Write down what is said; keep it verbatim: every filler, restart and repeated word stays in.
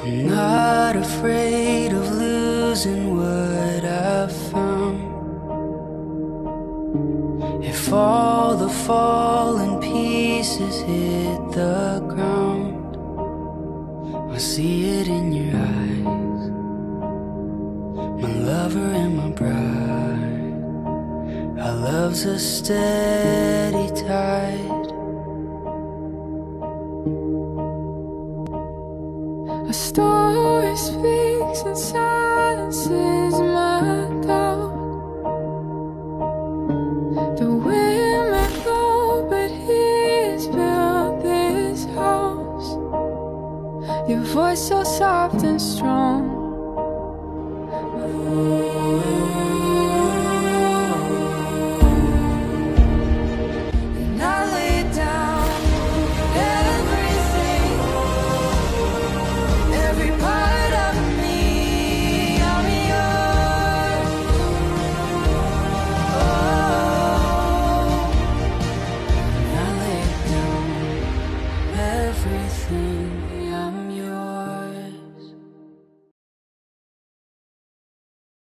I'm not afraid of losing what I've found. If all the fallen pieces hit the ground, I see it in your eyes, my lover and my bride. Our love's a steady tide. A story speaks and silences my doubt. The wind may blow, but he's built this house. Your voice so soft and strong. And I lay down everything, every part of me, I'm yours. And I lay down everything.